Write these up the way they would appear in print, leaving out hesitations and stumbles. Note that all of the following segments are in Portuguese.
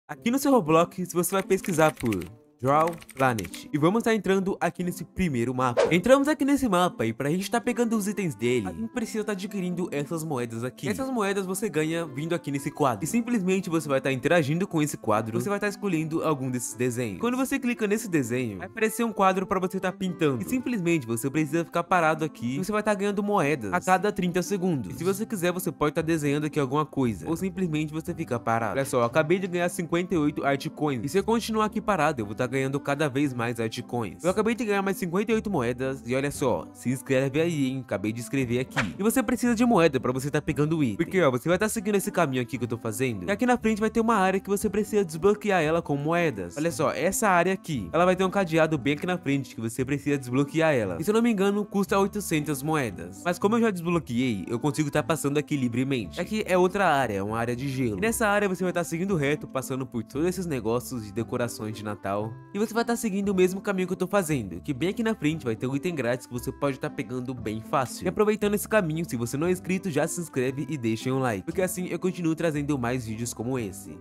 Aqui no seu Roblox, você vai pesquisar por Draw Planet. E vamos estar entrando aqui nesse primeiro mapa. Entramos aqui nesse mapa e pra gente estar pegando os itens dele, a gente precisa estar adquirindo essas moedas aqui. Essas moedas você ganha vindo aqui nesse quadro. E simplesmente você vai estar interagindo com esse quadro. Você vai estar escolhendo algum desses desenhos. Quando você clica nesse desenho, vai aparecer um quadro pra você estar pintando. E simplesmente você precisa ficar parado aqui e você vai estar ganhando moedas a cada 30 segundos. E se você quiser, você pode estar desenhando aqui alguma coisa. Ou simplesmente você fica parado. Olha só, eu acabei de ganhar 58 Artcoins. E se eu continuar aqui parado, eu vou estar ganhando cada vez mais Artcoins. Eu acabei de ganhar mais 58 moedas. E olha só, se inscreve aí, hein? Acabei de escrever aqui. E você precisa de moeda pra você estar pegando o item. Porque, ó, você vai estar seguindo esse caminho aqui que eu tô fazendo. E aqui na frente vai ter uma área que você precisa desbloquear ela com moedas. Olha só, essa área aqui, ela vai ter um cadeado bem aqui na frente que você precisa desbloquear ela. E se eu não me engano, custa 800 moedas. Mas como eu já desbloqueei, eu consigo estar passando aqui livremente. Aqui é outra área, uma área de gelo. E nessa área você vai estar seguindo reto, passando por todos esses negócios de decorações de Natal. E você vai estar seguindo o mesmo caminho que eu tô fazendo, que bem aqui na frente vai ter um item grátis que você pode estar pegando bem fácil. E aproveitando esse caminho, se você não é inscrito, já se inscreve e deixa um like, porque assim eu continuo trazendo mais vídeos como esse.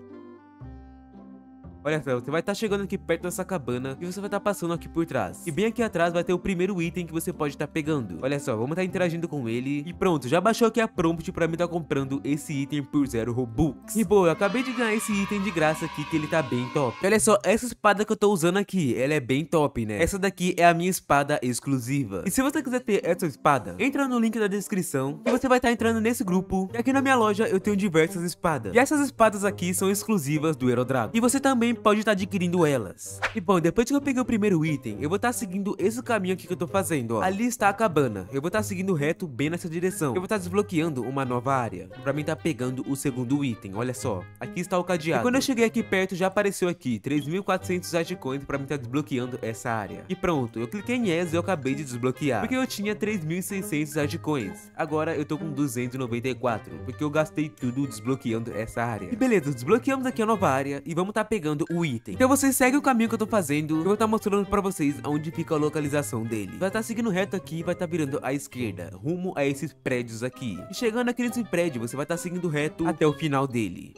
Olha só, você vai estar chegando aqui perto dessa cabana e você vai estar passando aqui por trás. E bem aqui atrás vai ter o primeiro item que você pode estar pegando. Olha só, vamos estar interagindo com ele. E pronto, já baixou aqui a prompt pra mim estar comprando esse item por 0 Robux. E boa, eu acabei de ganhar esse item de graça aqui que ele tá bem top. E olha só, essa espada que eu tô usando aqui, ela é bem top, né? Essa daqui é a minha espada exclusiva. E se você quiser ter essa espada, entra no link da descrição e você vai estar entrando nesse grupo. E aqui na minha loja eu tenho diversas espadas. E essas espadas aqui são exclusivas do Herodrago. E você também pode estar adquirindo elas. E bom, depois que eu peguei o primeiro item, eu vou estar seguindo esse caminho aqui que eu tô fazendo, ó. Ali está a cabana. Eu vou estar seguindo reto bem nessa direção. Eu vou estar desbloqueando uma nova área pra mim estar pegando o segundo item. Olha só, aqui está o cadeado. E quando eu cheguei aqui perto, já apareceu aqui 3.400 Artcoins pra mim estar desbloqueando essa área. E pronto, eu cliquei em Yes e eu acabei de desbloquear, porque eu tinha 3.600 Artcoins. Agora eu tô com 294, porque eu gastei tudo desbloqueando essa área. E beleza, desbloqueamos aqui a nova área e vamos estar pegando o item. Então vocês seguem o caminho que eu tô fazendo. Eu vou estar mostrando pra vocês onde fica a localização dele. Vai estar seguindo reto aqui e vai estar virando à esquerda, rumo a esses prédios aqui. E chegando aqui nesse prédio, você vai estar seguindo reto até o final dele.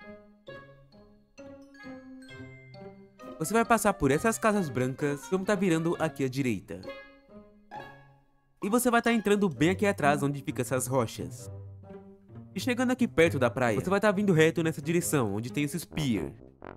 Você vai passar por essas casas brancas e vamos estar virando aqui à direita. E você vai estar entrando bem aqui atrás onde fica essas rochas. E chegando aqui perto da praia, você vai estar vindo reto nessa direção, onde tem esses pier.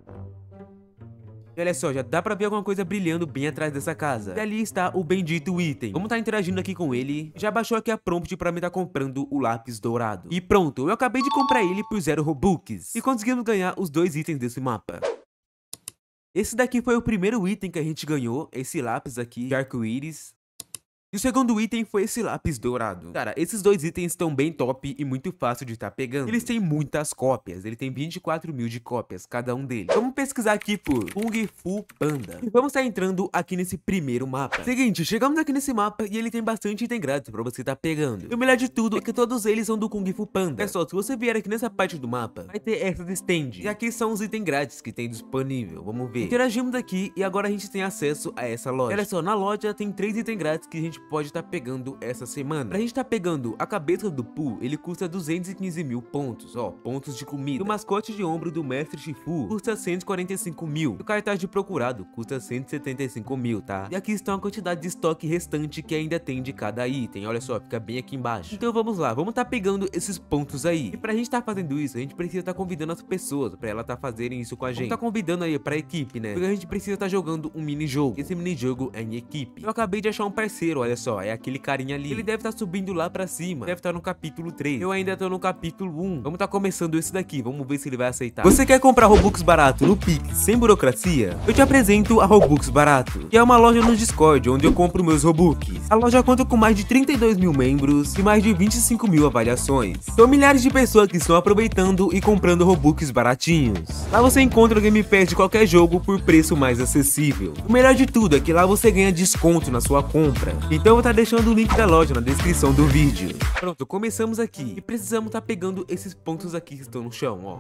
E olha só, já dá pra ver alguma coisa brilhando bem atrás dessa casa. E ali está o bendito item. Vamos estar interagindo aqui com ele. Já baixou aqui a prompt pra me estar comprando o lápis dourado. E pronto, eu acabei de comprar ele por 0 Robux. E conseguimos ganhar os 2 itens desse mapa. Esse daqui foi o primeiro item que a gente ganhou. Esse lápis aqui de arco-íris. E o segundo item foi esse lápis dourado. Cara, esses 2 itens estão bem top e muito fácil de estar pegando. Eles têm muitas cópias, ele tem 24 mil de cópias, cada um deles. Vamos pesquisar aqui por Kung Fu Panda. E vamos estar entrando aqui nesse primeiro mapa. Seguinte, chegamos aqui nesse mapa e ele tem bastante item grátis pra você estar pegando. E o melhor de tudo é que todos eles são do Kung Fu Panda. É só, se você vier aqui nessa parte do mapa, vai ter essas stands. E aqui são os itens grátis que tem disponível, vamos ver. Interagimos aqui e agora a gente tem acesso a essa loja. Olha só, na loja tem 3 itens grátis que a gente pode estar pegando essa semana. Pra gente estar pegando a cabeça do Pooh, ele custa 215 mil pontos, ó, pontos de comida. O mascote de ombro do Mestre Shifu custa 145 mil. O cartaz de procurado custa 175 mil, tá? E aqui está a quantidade de estoque restante que ainda tem de cada item, olha só, fica bem aqui embaixo. Então vamos lá, vamos estar pegando esses pontos aí. E pra gente estar fazendo isso, a gente precisa estar convidando as pessoas pra elas estar fazerem isso com a gente. Vamos estar convidando aí pra equipe, né? Porque a gente precisa estar jogando um mini-jogo. Esse mini-jogo é em equipe. Eu acabei de achar um parceiro, olha só, é aquele carinha ali. Ele deve estar subindo lá pra cima. Deve estar no capítulo 3. Eu ainda tô no capítulo 1. Vamos estar começando esse daqui. Vamos ver se ele vai aceitar. Você quer comprar Robux barato no Pix, sem burocracia? Eu te apresento a Robux Barato, que é uma loja no Discord, onde eu compro meus Robux. A loja conta com mais de 32 mil membros e mais de 25 mil avaliações. São milhares de pessoas que estão aproveitando e comprando Robux baratinhos. Lá você encontra o Game Pass de qualquer jogo por preço mais acessível. O melhor de tudo é que lá você ganha desconto na sua compra. Então eu vou estar deixando o link da loja na descrição do vídeo. Pronto, começamos aqui e precisamos estar pegando esses pontos aqui que estão no chão, ó.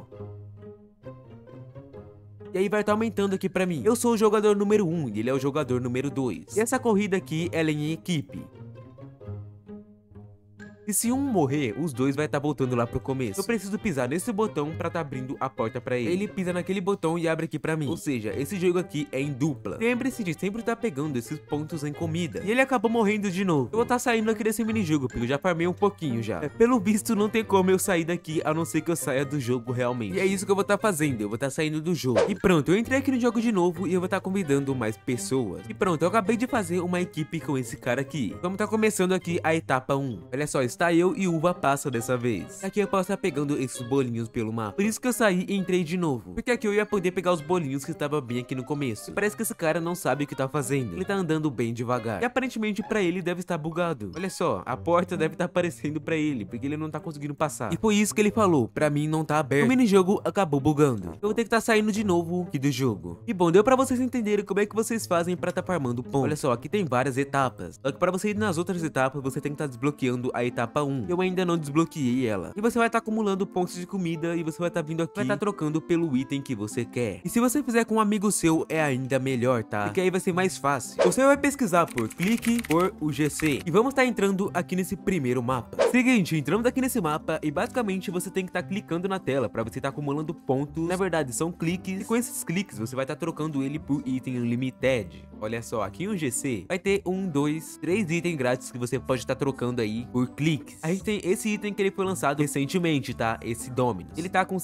E aí vai estar aumentando aqui pra mim. Eu sou o jogador número 1 e ele é o jogador número 2. E essa corrida aqui, ela é em equipe. E se um morrer, os dois vai estar voltando lá pro começo. Eu preciso pisar nesse botão pra tá abrindo a porta pra ele. Ele pisa naquele botão e abre aqui pra mim. Ou seja, esse jogo aqui é em dupla. Lembre-se de sempre estar pegando esses pontos em comida. E ele acabou morrendo de novo. Eu vou estar saindo aqui desse minijogo, porque eu já farmei um pouquinho já. Pelo visto, não tem como eu sair daqui, a não ser que eu saia do jogo realmente. E é isso que eu vou estar fazendo, eu vou estar saindo do jogo. E pronto, eu entrei aqui no jogo de novo e eu vou estar convidando mais pessoas. E pronto, eu acabei de fazer uma equipe com esse cara aqui. Vamos estar começando aqui a etapa 1. Olha só, está eu e Uva Passa dessa vez. Aqui eu posso estar pegando esses bolinhos pelo mapa. Por isso que eu saí e entrei de novo. Porque aqui eu ia poder pegar os bolinhos que estavam bem aqui no começo. E parece que esse cara não sabe o que tá fazendo. Ele tá andando bem devagar. E aparentemente pra ele deve estar bugado. Olha só, a porta deve estar aparecendo pra ele, porque ele não tá conseguindo passar. E foi isso que ele falou, pra mim não tá aberto. O minijogo acabou bugando. Eu vou ter que estar saindo de novo aqui do jogo. E bom, deu pra vocês entenderem como é que vocês fazem pra tá farmando pontos. Olha só, aqui tem várias etapas. Só que pra você ir nas outras etapas, você tem que estar desbloqueando a etapa 1. Eu ainda não desbloqueei ela. E você vai estar acumulando pontos de comida e você vai estar vindo aqui, vai estar trocando pelo item que você quer. E se você fizer com um amigo seu, é ainda melhor, tá? Porque aí vai ser mais fácil. Você vai pesquisar por clique por UGC. E vamos estar entrando aqui nesse primeiro mapa. Seguinte, entramos aqui nesse mapa e basicamente você tem que estar clicando na tela pra você estar acumulando pontos. Na verdade, são cliques. E com esses cliques, você vai estar trocando ele por item unlimited. Olha só, aqui em UGC vai ter 1, 2, 3 itens grátis que você pode estar trocando aí por cliques. A gente tem esse item que ele foi lançado recentemente, tá? Esse Dominus. Ele tá com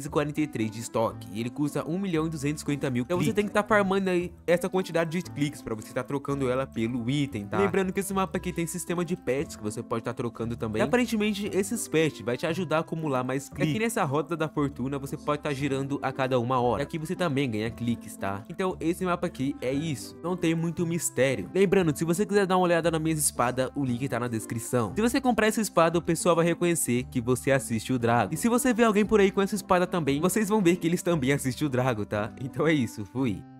743 de estoque e ele custa 1.250.000 Então você tem que estar farmando aí essa quantidade de cliques pra você estar trocando ela pelo item, tá? Lembrando que esse mapa aqui tem sistema de pets que você pode estar trocando também. E aparentemente esses pets vai te ajudar a acumular mais cliques. Aqui nessa roda da fortuna você pode estar girando a cada 1 hora. E aqui você também ganha cliques, tá? Então esse mapa aqui é isso. Não tem muito mistério. Lembrando, se você quiser dar uma olhada na minha espada, o link tá na descrição. Se você comprar essa espada, o pessoal vai reconhecer que você assiste o Drago. E se você ver alguém por aí com essa espada também, vocês vão ver que eles também assistem o Drago, tá? Então é isso, fui.